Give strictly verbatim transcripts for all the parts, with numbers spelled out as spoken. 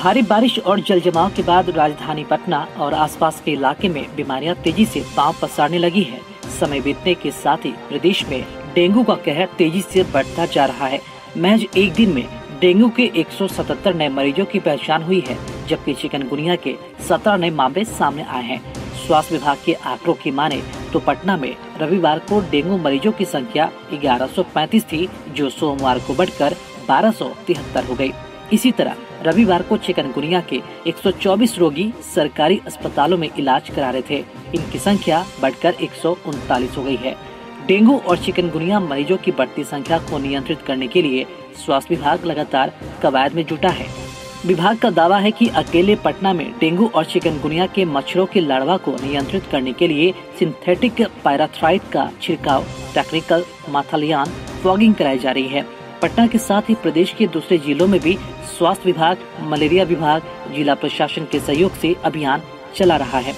भारी बारिश और जलजमाव के बाद राजधानी पटना और आसपास के इलाके में बीमारियां तेजी से पांव पसारने लगी है। समय बीतने के साथ ही प्रदेश में डेंगू का कहर तेजी से बढ़ता जा रहा है। महज एक दिन में डेंगू के एक सौ सतहत्तर नए मरीजों की पहचान हुई है, जबकि चिकनगुनिया के सत्रह नए मामले सामने आए हैं। स्वास्थ्य विभाग के आंकड़ों की माने तो पटना में रविवार को डेंगू मरीजों की संख्या ग्यारह सौ पैंतीस थी, जो सोमवार को बढ़कर बारह सौ तिहत्तर हो गई। इसी तरह रविवार को चिकनगुनिया के एक सौ चौबीस रोगी सरकारी अस्पतालों में इलाज करा रहे थे। इनकी संख्या बढ़कर एक सौ उनतालीस हो गई है। डेंगू और चिकनगुनिया मरीजों की बढ़ती संख्या को नियंत्रित करने के लिए स्वास्थ्य विभाग लगातार कवायद में जुटा है। विभाग का दावा है कि अकेले पटना में डेंगू और चिकनगुनिया के मच्छरों के लार्वा को नियंत्रित करने के लिए सिंथेटिक पैराथ्राइड का छिड़काव, टेक्निकल माथालियान फॉगिंग कराई जा रही है। पटना के साथ ही प्रदेश के दूसरे जिलों में भी स्वास्थ्य विभाग, मलेरिया विभाग, जिला प्रशासन के सहयोग से अभियान चला रहा है।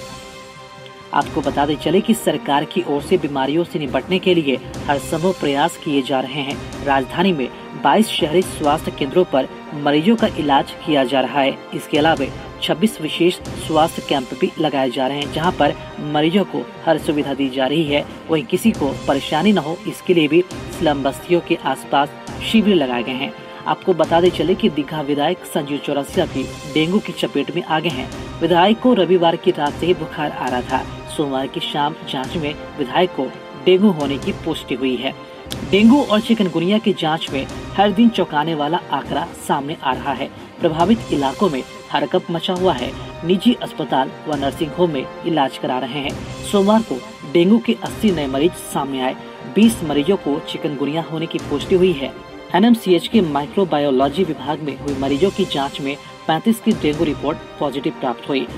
आपको बताते चले कि सरकार की ओर से बीमारियों से निपटने के लिए हर संभव प्रयास किए जा रहे हैं। राजधानी में बाईस शहरी स्वास्थ्य केंद्रों पर मरीजों का इलाज किया जा रहा है। इसके अलावा छब्बीस विशेष स्वास्थ्य कैंप भी लगाए जा रहे हैं, जहां पर मरीजों को हर सुविधा दी जा रही है। वहीं किसी को परेशानी न हो, इसके लिए भी स्लम बस्तियों के आसपास शिविर लगाए गए हैं। आपको बताते चले कि दीघा विधायक संजीव चौरसिया भी डेंगू की चपेट में आ गए हैं। विधायक को रविवार की रात से ही बुखार आ रहा था। सोमवार की शाम जांच में विधायक को डेंगू होने की पुष्टि हुई है। डेंगू और चिकनगुनिया की जांच में हर दिन चौंकाने वाला आंकड़ा सामने आ रहा है। प्रभावित इलाकों में हड़कंप मचा हुआ है। निजी अस्पताल व नर्सिंग होम में इलाज करा रहे हैं। सोमवार को डेंगू के अस्सी नए मरीज सामने आए। बीस मरीजों को चिकनगुनिया होने की पुष्टि हुई है। एन एम सी एच के माइक्रोबायोलॉजी विभाग में हुई मरीजों की जांच में पैंतीस की डेंगू रिपोर्ट पॉजिटिव प्राप्त हुई।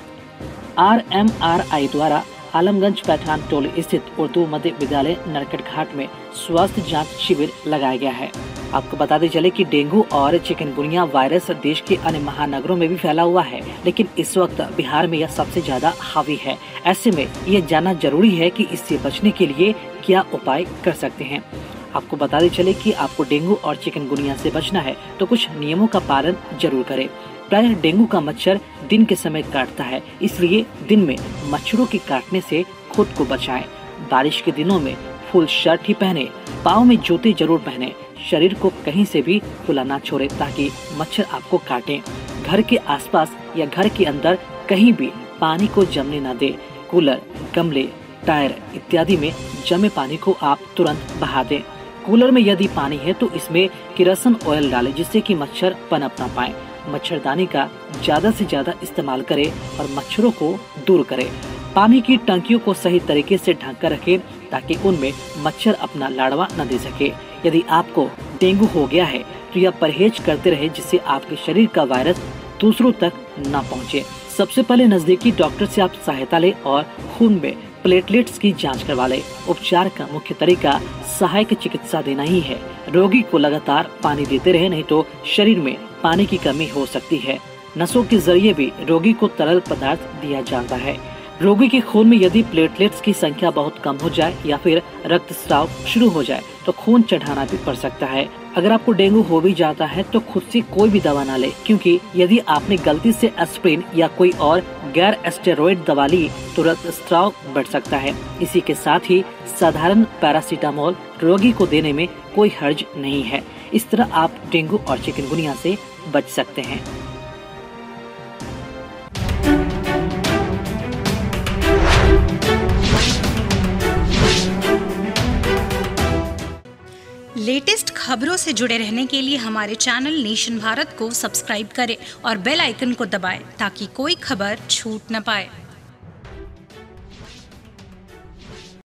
आर एम आर आई द्वारा आलमगंज पैठान टोली स्थित उर्दू मध्य विद्यालय नरकट घाट में स्वास्थ्य जांच शिविर लगाया गया है। आपको बताते चले कि डेंगू और चिकनगुनिया वायरस देश के अन्य महानगरों में भी फैला हुआ है, लेकिन इस वक्त बिहार में यह सबसे ज्यादा हावी है। ऐसे में यह जानना जरूरी है कि इससे बचने के लिए क्या उपाय कर सकते हैं। आपको बताते चले कि आपको डेंगू और चिकनगुनिया से बचना है तो कुछ नियमों का पालन जरूर करें। प्रायः डेंगू का मच्छर दिन के समय काटता है, इसलिए दिन में मच्छरों के काटने से खुद को बचाएं। बारिश के दिनों में फुल शर्ट ही पहने, पाँव में जूते जरूर पहने, शरीर को कहीं से भी खुला ना छोड़े ताकि मच्छर आपको काटें। घर के आसपास या घर के अंदर कहीं भी पानी को जमने न दे। कूलर, गमले, टायर इत्यादि में जमे पानी को आप तुरंत बहा दें। कूलर में यदि पानी है तो इसमें किरोसिन ऑयल डालें, जिससे कि मच्छर पनप ना पाए। मच्छरदानी का ज्यादा से ज्यादा इस्तेमाल करें और मच्छरों को दूर करें। पानी की टंकियों को सही तरीके से ढक कर रखें ताकि उनमें मच्छर अपना लार्वा न दे सके। यदि आपको डेंगू हो गया है तो यह परहेज करते रहे, जिससे आपके शरीर का वायरस दूसरों तक न पहुंचे। सबसे पहले नजदीकी डॉक्टर से आप सहायता लें और खून में प्लेटलेट्स की जांच करवा लें। उपचार का मुख्य तरीका सहायक चिकित्सा देना ही है। रोगी को लगातार पानी देते रहे, नहीं तो शरीर में पानी की कमी हो सकती है। नसों के जरिए भी रोगी को तरल पदार्थ दिया जाता है। रोगी के खून में यदि प्लेटलेट्स की संख्या बहुत कम हो जाए या फिर रक्तस्राव शुरू हो जाए तो खून चढ़ाना भी पड़ सकता है। अगर आपको डेंगू हो भी जाता है तो खुद से कोई भी दवा ना ले, क्योंकि यदि आपने गलती से एस्प्रिन या कोई और गैर स्टेरॉइड दवा ली तो रक्तस्राव बढ़ सकता है। इसी के साथ ही साधारण पैरासीटामोल रोगी को देने में कोई हर्ज नहीं है। इस तरह आप डेंगू और चिकनगुनिया से बच सकते हैं। लेटेस्ट खबरों से जुड़े रहने के लिए हमारे चैनल नेशन भारत को सब्सक्राइब करें और बेल आइकन को दबाएं ताकि कोई खबर छूट न पाए।